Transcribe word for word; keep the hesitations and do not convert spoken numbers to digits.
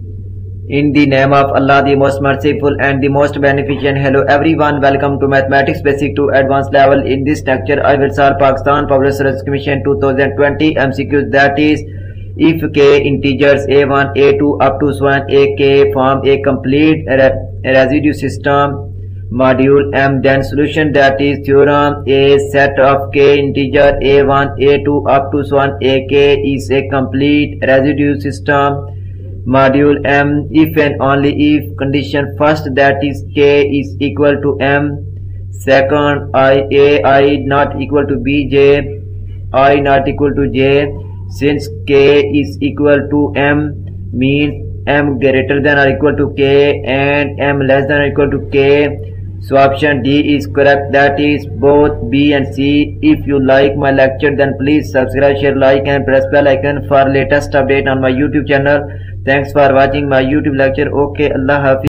In the name of Allah, the most merciful and the most beneficent. Hello everyone, welcome to Mathematics Basic to Advanced level. In this lecture, I will solve Pakistan Public Service Commission twenty twenty M C Qs, that is, if k integers a one, a two up to one a k form a complete re residue system module M, then solution, that is theorem a set of k integer a one, a two up to one a k is a complete residue system module M if and only if condition first, that is k is equal to m, second I a I not equal to bj, I not equal to j. Since k is equal to m means m greater than or equal to k and m less than or equal to k. So option D is correct, that is both B and C. If you like my lecture, then please subscribe, share, like and press bell icon for latest update on my YouTube channel. Thanks for watching my YouTube lecture. Okay, Allah Hafiz.